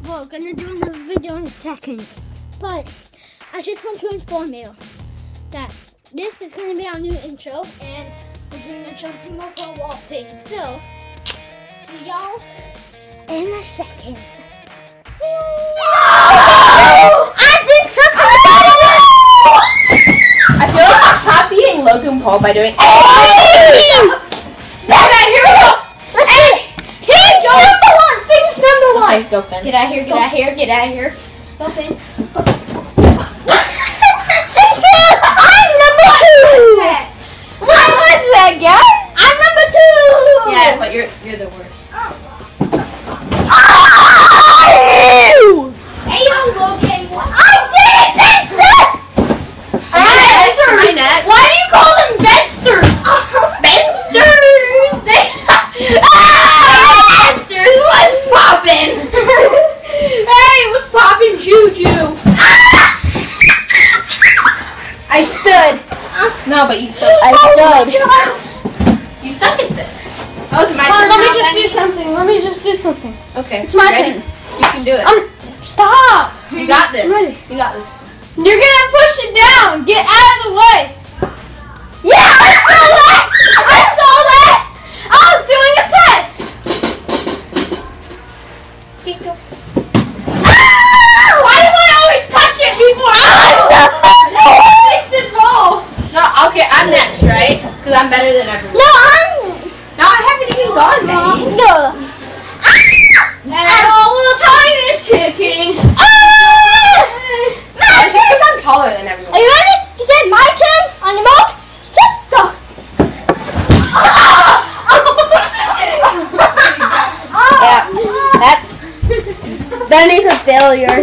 We're gonna do another video in a second, but I just want to inform you that this is gonna be our new intro, and we're doing a jumping over a wall thing. So, see y'all in a second. I think something about it. I feel like it's copying Logan Paul by doing. Here we go. Let's see. Things number one. Things number one. Okay, go Finn. Get out of here. Get out of here. Get out of here. Go Finn. I'm number two. What was that, guys? I'm number two. Yeah, but you're the worst. Hey, yo, Logan. I did it, Bensters. Why do you call them Bensters? Bensters! Bensters, what's poppin'? Hey, what's poppin', Juju? I stood. No, but you stood. I stood. You suck at this. Oh, it's my Come on, turn. let me now, just then? do something. Let me just do something. Okay. It's my ready? turn. You can do it. Stop. You got this. I'm ready. You got this. You're gonna push it down. Get out of the way. Yeah, I saw that. I saw that. I was doing a test. Why do I always touch it before? No, okay, I'm next, right? Because I'm better than everyone. No, No, I haven't even gone, Benny. No. And all the time is ticking. It's just because I'm taller than everyone. Are you ready? Is it my turn? On the mark, set, go. Yeah, that's Benny's a failure.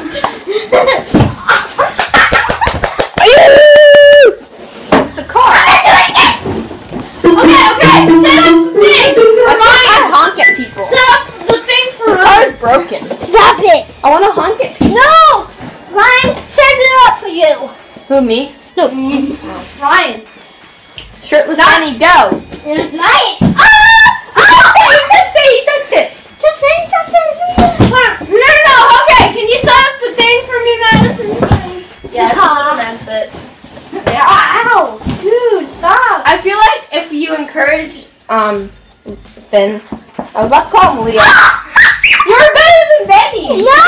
It's a car. Okay, set up the thing. I honk at people. Set up the thing for This car is broken. Stop it. I want to honk at people. No. Ryan, set it up for you. Who, me? No. Ryan. Shirtless Benny, go. It's Ryan. He touched it. Just say it. No. Okay, can you set up the thing for me, Madison? Yeah, it's a little mess, but Ow. Dude, stop. I feel like if you encourage, Finn, I was about to call him Leah. You're better than Benny. No,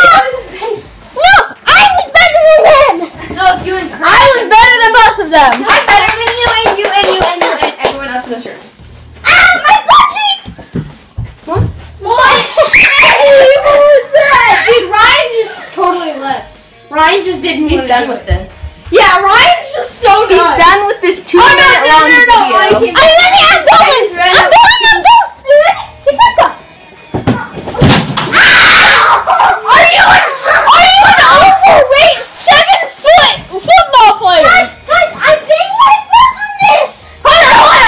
I was better than him. No, if you encourage. I was better than both of them. I'm better than you and you and you and you and everyone else in this room. Ah, my butt cheek. What? What? What was that? Dude, Ryan just totally left. Ryan just didn't. He's done with this. Yeah, Ryan's just so done. He's done with this 2 minute long video. I'm ready. I'm going. He's ready. I'm going. Are you ready? It's up, go. Are you an overweight 7-foot football player? Guys, I banged my foot on this. Hold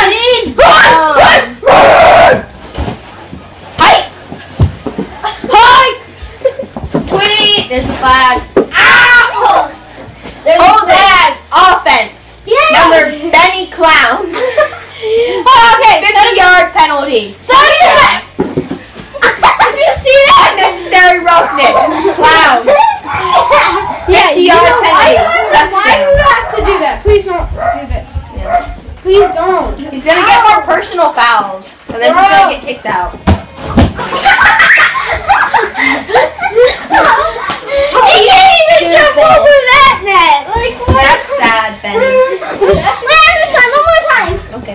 on. Hi. Tweet. There's a flag. Ow. Hold that. Offense. Yeah. Number Benny Clown. Okay. 50-yard penalty. Sorry. Did you see that? Unnecessary roughness. Clowns. Yeah, 50-yard penalty. Why do you have to do that? Please don't do that. Please don't. He's gonna get more personal fouls, and then he's gonna get kicked out. He can't even jump over that net. Like what? That's sad, Benny. One more time. Okay.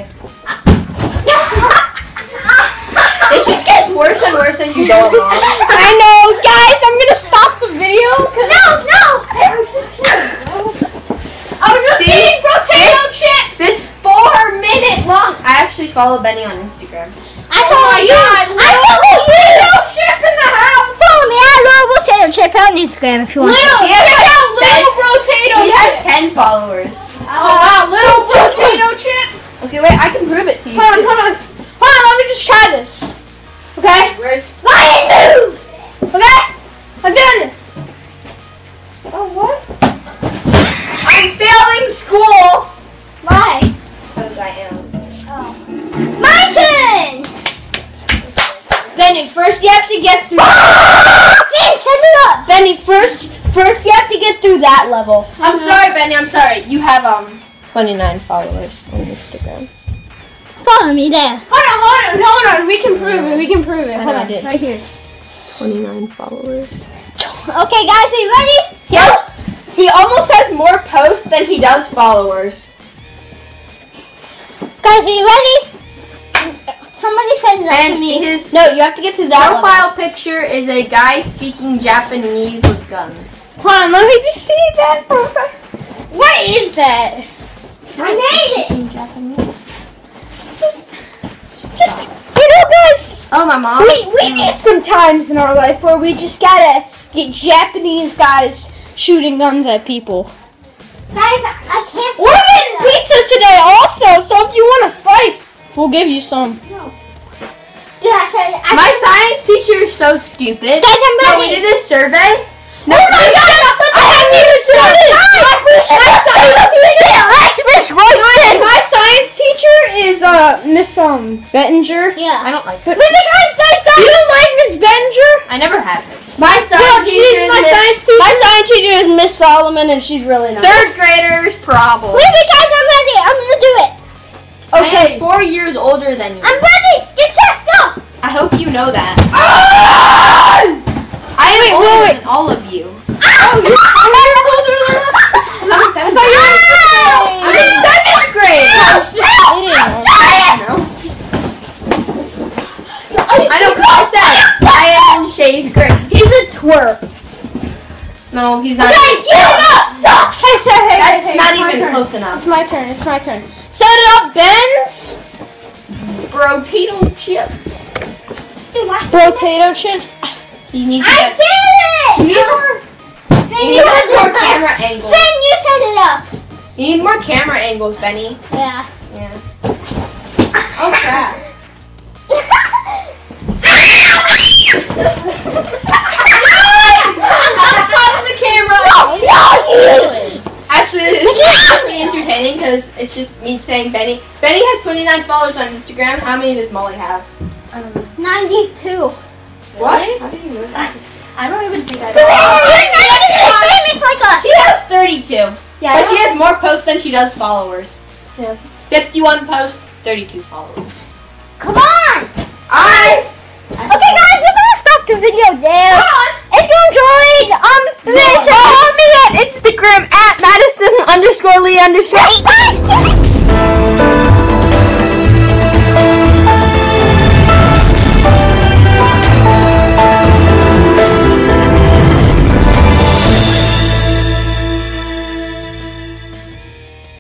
This just gets worse and worse as you go along. I know, guys. I'm gonna stop the video. No. I was just kidding. I was just eating potato chips. This 4-minute long. I actually follow Benny on Instagram. I follow you. I follow you. Potato chip in the house. Follow me. I love potato chip on Instagram if you want. Check out Little potato He has chip. 10 followers. Oh wow, little potato chip. Okay, wait. I can prove it to you. Hold on. Let me just try this. Okay? Where's? Ryan, move. Okay? I'm doing this. Oh, what? I'm failing school. Why? Because I am. Oh. My turn. Benny, first you have to get through. Thanks, Benny, first you have to get through that level. I'm sorry, Benny. I'm sorry. You have 29 followers on Instagram. Follow me there. Hold on. We can prove it. Hold on. did. Right here. 29 followers. Okay, guys, are you ready? Yes. He almost has more posts than he does followers. Guys, are you ready? Somebody said that to And me. his No, you have to get through that level. profile picture is a guy speaking Japanese with guns. Hold on, let me just see that. What is that? I made it. In Japanese. Just, guys. Oh, my mom. We need some times in our life where we just gotta get Japanese guys shooting guns at people. Guys, I can't. We're getting pizza today also, so if you want a slice, we'll give you some. Dude, I said, My science teacher is so stupid. Guys, I'm No, we ready. did this survey. Oh my god! I haven't even started! My science teacher! Miss Royston! My science teacher is Miss Bettinger. Yeah. I don't like her. You don't like Miss Bettinger? I never have this. My No, science teacher she's is my science teacher. My science teacher is Miss Solomon, and she's really nice. third graders problem. Wait, guys, I'm ready. I'm gonna do it. I am 4 years older than you. I'm ready. Get set. Go. I hope you know that. Ah! I am older wait. than all of you. Oh, you're 4 years older than us? I'm in seventh thought you were grade. I'm in seventh grade. I was just kidding. I know, because I said I am in Shay's grade. He's a twerp. No, he's not. Hey, That's not it's my even turn. close enough. It's my turn. Set it up, Benz. Potato chip. Potato chips. You need to I get. did it. You need more camera angles. Finn, you set it up. You need more camera angles, Benny. Yeah. Yeah. Oh crap. That's not in the camera. Actually, it's pretty entertaining because it's just me saying Benny. Benny has 29 followers on Instagram. How many does Molly have? 92. What? How do you know that? I don't even think I Famous like us. She has 32. Yeah, But she has more posts than she does followers. Yeah. 51 posts, 32 followers. Come on. Okay, guys, we're gonna stop the video there. If you enjoyed, follow me at Instagram at Madison_Lee_.